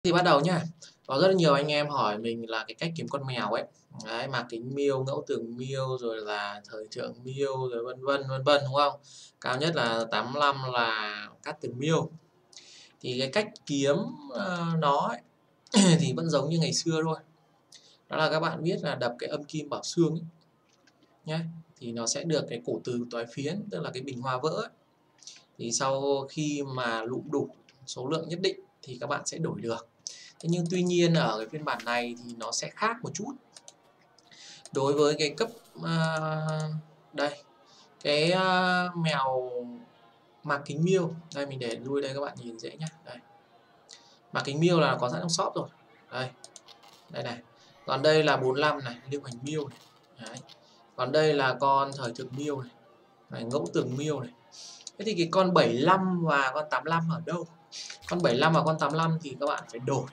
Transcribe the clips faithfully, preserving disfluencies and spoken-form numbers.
Thì bắt đầu nhá. Có rất là nhiều anh em hỏi mình là cái cách kiếm con mèo ấy. Đấy, mạc kính miêu, ngẫu tường miêu, rồi là thời thượng miêu, rồi vân vân vân vân đúng không? Cao nhất là tám lăm là cát tường miêu. Thì cái cách kiếm uh, nó ấy, thì vẫn giống như ngày xưa thôi. Đó là các bạn biết là đập cái âm kim bảo xương ấy, nhé. Thì nó sẽ được cái cổ từ toái phiến, tức là cái bình hoa vỡ ấy. Thì sau khi mà lụm đủ số lượng nhất định thì các bạn sẽ đổi được. Thế nhưng tuy nhiên ở cái phiên bản này thì nó sẽ khác một chút. Đối với cái cấp uh, đây cái uh, mèo mạc kính miêu, đây mình để nuôi đây các bạn nhìn dễ nhé. Đây, mạc kính miêu là có sẵn trong shop rồi. Đây, đây này. Còn đây là bốn mươi lăm này, lưu hành miêu này. Đấy. Còn đây là con thời thượng miêu này, này ngẫu tường miêu này. Thế thì cái con bảy mươi lăm và con tám mươi lăm ở đâu? Con bảy mươi lăm và con tám mươi lăm thì các bạn phải đổi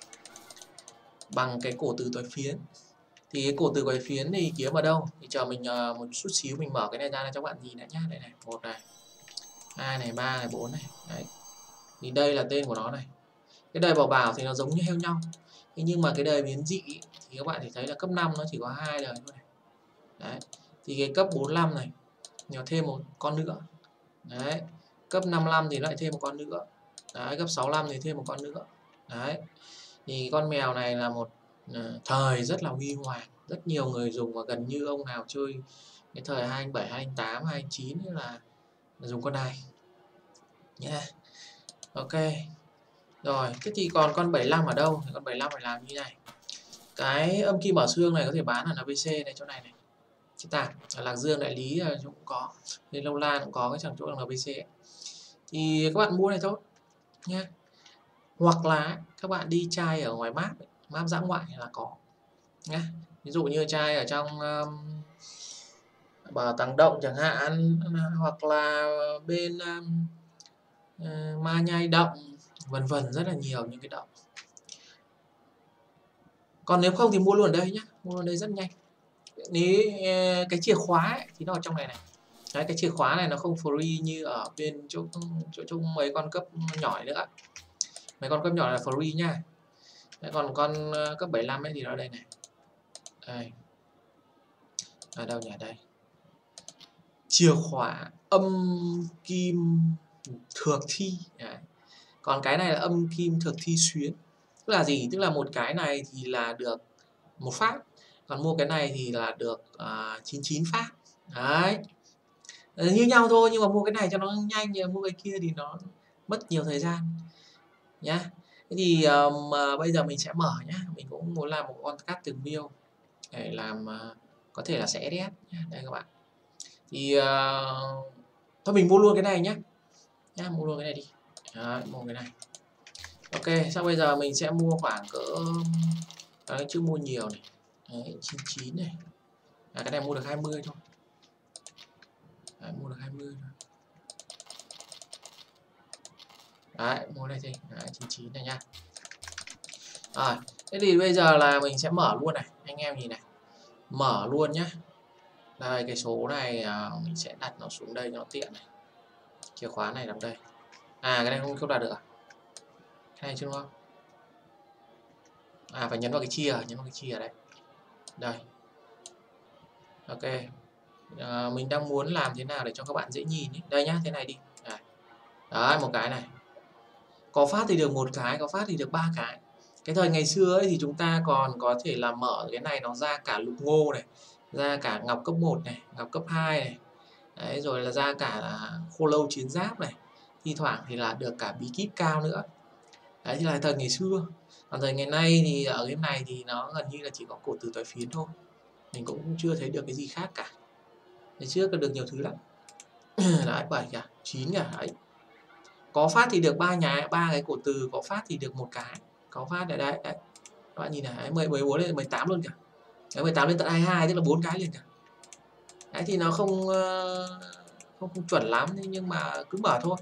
bằng cái cổ từ toái phiến. Thì cái cổ từ toái phiến thì kiếm ở đâu? Thì chờ mình uh, một chút xíu mình mở cái này ra cho các bạn nhìn đã nhá. Đây này, một này, hai này, ba này, bốn này. Đấy. Thì đây là tên của nó này. Cái đời bảo bảo thì nó giống như heo nhau. Thế nhưng mà cái đời biến dị thì các bạn thì thấy là cấp năm nó chỉ có hai đời thôi này. Đấy. Thì cái cấp bốn mươi lăm này nó thêm một con nữa. Đấy. Cấp năm mươi lăm thì lại thêm một con nữa. Đấy, cấp sáu mươi lăm thì thêm một con nữa. Đấy. Thì con mèo này là một uh, thời rất là huy hoàng, rất nhiều người dùng và gần như ông nào chơi cái thời hai bảy, hai tám, hai chín là, là dùng con này nhé. Yeah. Ok. Rồi, thế thì còn con bảy mươi lăm ở đâu? Thì con bảy mươi lăm phải làm như này. Cái âm kim bảo xương này có thể bán ở en bê xê này, chỗ này này. Cái tạp ở Lạc Dương đại lý cũng có, nên Lâu Lan cũng có cái chẳng chỗ là en bê xê ấy. Thì các bạn mua này thôi nhé. Hoặc là các bạn đi chai ở ngoài map, map dã ngoại là có nhé. Ví dụ như chai ở trong um, bảo tàng động chẳng hạn, hoặc là bên um, uh, ma nhai động, vân vân, rất là nhiều những cái động. Còn nếu không thì mua luôn ở đây nhé, mua luôn đây rất nhanh. Nếu uh, cái chìa khóa ấy, thì nó ở trong này này. Đấy, cái chìa khóa này nó không free như ở bên chỗ chỗ chung mấy con cấp nhỏ nữa. Mấy con cấp nhỏ là free nha. Đấy, còn con cấp bảy mươi lăm ấy thì nó ở đây này. Đây. Ở đâu nhỉ? Đây. Chìa khóa âm kim thược thi. Đấy. Còn cái này là âm kim thược thi xuyến. Tức là gì? Tức là một cái này thì là được một phát, còn mua cái này thì là được uh, chín mươi chín phát. Đấy. Như nhau thôi, nhưng mà mua cái này cho nó nhanh, mua cái kia thì nó mất nhiều thời gian nhá. Thế thì um, uh, bây giờ mình sẽ mở nhá. Mình cũng muốn làm một con cát tường miêu để làm uh, có thể là sẽ ét ét nhá. Đây các bạn. Thì uh, thôi mình mua luôn cái này nhá. Nhá, mua luôn cái này đi. Đấy, mua cái này. Ok, sau bây giờ mình sẽ mua khoảng cỡ đấy, chứ mua nhiều này. Đấy, chín mươi chín này. À, cái này mua được hai mươi thôi. Đấy, mua được hai mươi thôi. Đấy, mua này thì đấy, chín mươi chín này nha. Rồi, thế thì bây giờ là mình sẽ mở luôn này, anh em nhìn này. Mở luôn nhá. Đây, cái số này à, mình sẽ đặt nó xuống đây cho nó tiện này. Chìa khóa này nằm đây. À, cái này không không đặt được à? Cái này chưa đúng không? À, phải nhấn vào cái chia, nhấn vào cái chia ở đây. Đây. Ok. À, mình đang muốn làm thế nào để cho các bạn dễ nhìn ý. Đây nhá, thế này đi. Đây. Đấy, một cái này. Có phát thì được một cái, có phát thì được ba cái. Cái thời ngày xưa ấy thì chúng ta còn có thể là mở cái này nó ra cả lục ngô này, ra cả ngọc cấp một này, ngọc cấp hai này. Đấy, rồi là ra cả là khô lâu chiến giáp này. Thi thoảng thì là được cả bí kíp cao nữa. Đấy thì là thời ngày xưa. Còn thời ngày nay thì ở game này thì nó gần như là chỉ có cổ từ toái phiến thôi. Mình cũng chưa thấy được cái gì khác cả. Ngày trước có được nhiều thứ lắm. Đấy, bảy cả, chín cả đấy. Có phát thì được ba nhà, ba cái cổ từ, có phát thì được một cái. Có phát ở đây đấy. Các bạn nhìn này, mười bốn lên mười tám luôn cả. Đấy, mười tám lên tận hai mươi hai tức là bốn cái liền cả. Đấy thì nó không không, không chuẩn lắm nhưng mà cứ mở thôi.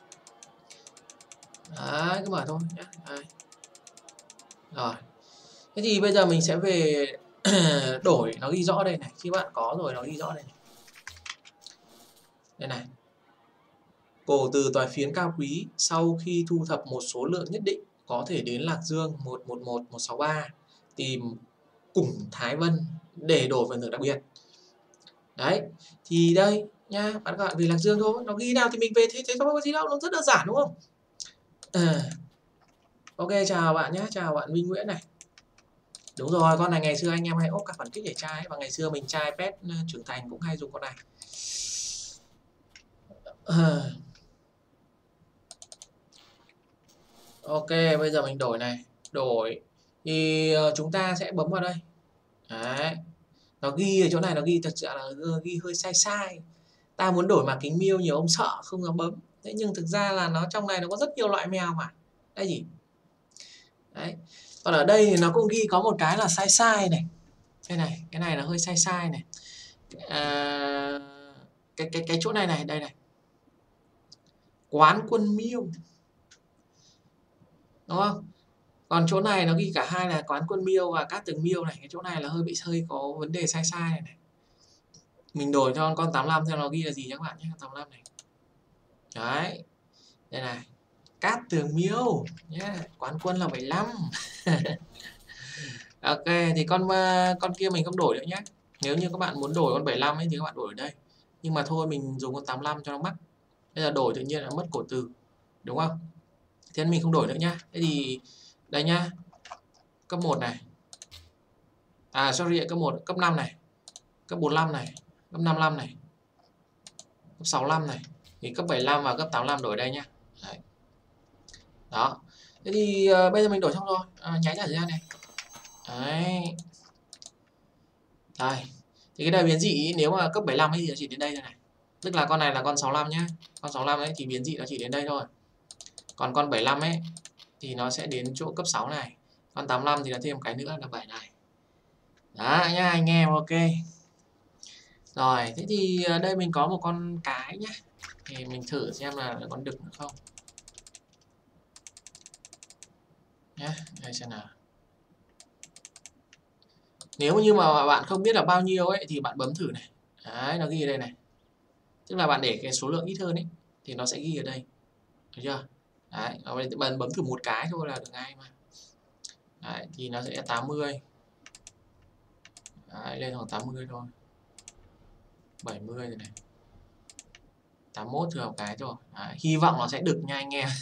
Đấy, cứ mở thôi nhé. Đấy. Rồi. Thế thì bây giờ mình sẽ về đổi, nó ghi rõ đây này. Khi bạn có rồi nó ghi rõ đây này. Đây này. Cổ từ toái phiến cao quý sau khi thu thập một số lượng nhất định có thể đến Lạc Dương một một một một sáu ba tìm Củng Thái Vân để đổi phần thưởng đặc biệt. Đấy, thì đây nhá, bạn các bạn về Lạc Dương thôi, nó ghi nào thì mình về thế, thế không có gì đâu, nó rất đơn giản đúng không? À, ok, chào bạn nhé, chào bạn Minh Nguyễn này. Đúng rồi, con này ngày xưa anh em hay ốp các phản kích để trai, và ngày xưa mình trai pet trưởng thành cũng hay dùng con này. À, ok, bây giờ mình đổi này, đổi thì uh, chúng ta sẽ bấm vào đây. Đấy, nó ghi ở chỗ này, nó ghi thật sự là ghi hơi sai sai. Ta muốn đổi mặt kính miêu nhiều ông sợ không dám bấm. Thế nhưng thực ra là nó trong này nó có rất nhiều loại mèo mà. Đây gì? Đấy. Còn ở đây thì nó cũng ghi có một cái là sai sai này. Đây này, cái này là hơi sai sai này. À, cái cái cái chỗ này này, đây này. Quán quân miêu. Đúng không? Còn chỗ này nó ghi cả hai là quán quân miêu và cát tường miêu này. Cái chỗ này là hơi bị hơi có vấn đề sai sai này này. Mình đổi cho con tám lăm xem nó ghi là gì nhé các bạn nhé, tám lăm này. Đấy. Đây này. Cát tường miêu nhé, quán quân là bảy lăm. Ok, thì con con kia mình không đổi nữa nhé. Nếu như các bạn muốn đổi con bảy lăm ấy thì các bạn đổi ở đây. Nhưng mà thôi mình dùng con tám lăm cho nó mắc. Bây giờ đổi tự nhiên là mất cổ từ. Đúng không? Thế nên mình không đổi nữa nhá. Thế thì đây nhá. Cấp một này. À sorry, cấp một, cấp năm này. Cấp bốn lăm này, cấp năm lăm này. Cấp sáu lăm này. Thì cấp bảy lăm và cấp tám lăm đổi đây nhá. Đấy. Đó. Thế thì uh, bây giờ mình đổi xong rồi. À, nháy trả thời gian này. Đấy. Đây. Thì cái đời biến dị ý, nếu mà cấp bảy lăm ấy thì nó chỉ đến đây thôi này. Tức là con này là con sáu lăm nhá. Con sáu lăm ấy thì biến dị nó chỉ đến đây thôi. Còn con bảy lăm ấy thì nó sẽ đến chỗ cấp sáu này. Con tám lăm thì nó thêm một cái nữa là bảy này. Đó nhá anh em, ok. Rồi, thế thì đây mình có một con cái nhá. Thì mình thử xem là con đực nữa không. Nhá, đây xem nào. Nếu như mà bạn không biết là bao nhiêu ấy thì bạn bấm thử này. Đấy, nó ghi ở đây này. Tức là bạn để cái số lượng ít hơn ấy thì nó sẽ ghi ở đây. Được chưa? Đấy, bạn bấm thử một cái thôi là được ngay mà. Đấy, thì nó sẽ tám mươi. Đấy, lên khoảng tám mươi thôi. bảy mươi rồi này. tám mươi mốt thừa một cái rồi. Đấy, hy vọng nó sẽ được nha anh em.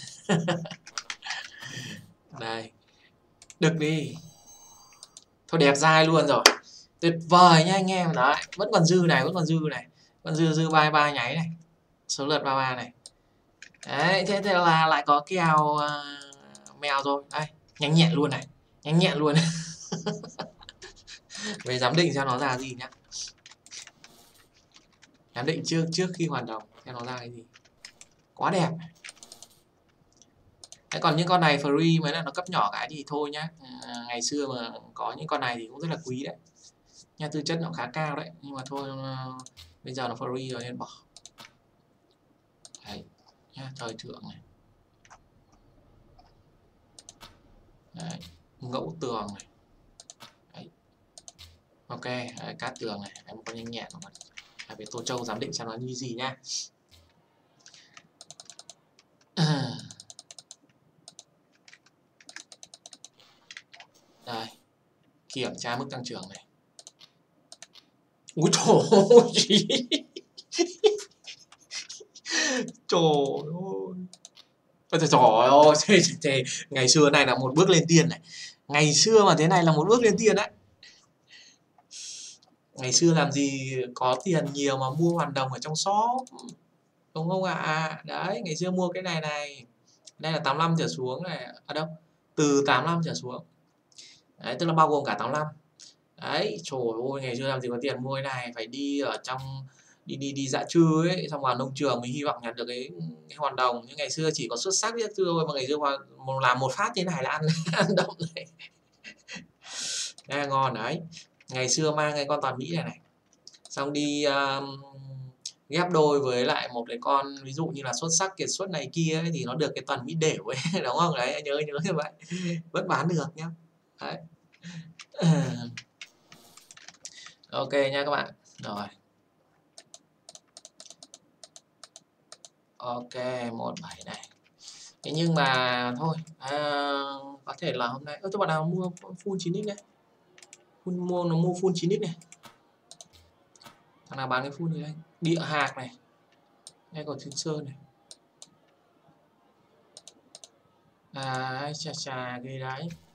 Đây. Được đi. Thôi đẹp dai luôn rồi. Tuyệt vời nha anh em. Đấy, vẫn còn dư này, vẫn còn dư này. Vẫn dư dư ba mươi ba nháy này. Số lượt ba mươi ba này. Đấy, thế thì là lại có kèo uh, mèo rồi. Đây, nhanh nhẹn luôn này. Nhanh nhẹn luôn. Về giám định xem nó ra gì nhá. Giám định trước trước khi hoàn đồng xem nó ra cái gì. Quá đẹp. Đấy, còn những con này free mới là nó cấp nhỏ cái thì thôi nhá. À, ngày xưa mà có những con này thì cũng rất là quý đấy. Nha, tư chất nó khá cao đấy, nhưng mà thôi uh, bây giờ nó free rồi nên bỏ. Đấy, nha, thời thượng này. Đấy, ngẫu tường này. Đấy. Ok, đấy, cát tường này, em có nhanh nhẹn mà. Phải về Tô Châu giám định xem nó như gì nha. Đây, kiểm tra mức tăng trưởng này. Úi trời ơi. Trời ơi. Ôi trời ơi, thế, thế, ngày xưa này là một bước lên tiên này. Ngày xưa mà thế này là một bước lên tiên đấy. Ngày xưa làm gì có tiền nhiều mà mua hoàn đồng ở trong shop. Đúng không ạ? À? Đấy, ngày xưa mua cái này này. Đây là tám mươi lăm trở xuống này. À đâu? Từ tám mươi lăm trở xuống. Đấy, tức là bao gồm cả tám mươi lăm. Đấy, trời ơi, ngày xưa làm gì có tiền mua cái này, phải đi ở trong đi đi đi dã trư ấy, xong vào nông trường mới hy vọng nhận được cái, cái hoàn đồng. Nhưng ngày xưa chỉ có xuất sắc biết thôi, mà ngày xưa làm một phát thế này là ăn ăn đồng này. Đây là ngon đấy. Ngày xưa mang cái con toàn Mỹ này này, xong đi um, ghép đôi với lại một cái con ví dụ như là xuất sắc kiệt xuất này kia ấy, thì nó được cái toàn Mỹ đều ấy, đúng không? Đấy, nhớ nhớ như vậy. Vẫn bán được nhá. Đấy. Ok nha các bạn. Rồi. Ok, một bảy này. Thế nhưng mà thôi, à, có thể là hôm nay ơ, cho bạn nào mua full chín x này, full mua nó mua full chín x này, thằng nào bán cái full gì đây, Địa Hạc này, đây còn Thiên Sơn này, à chà chà ghê đấy.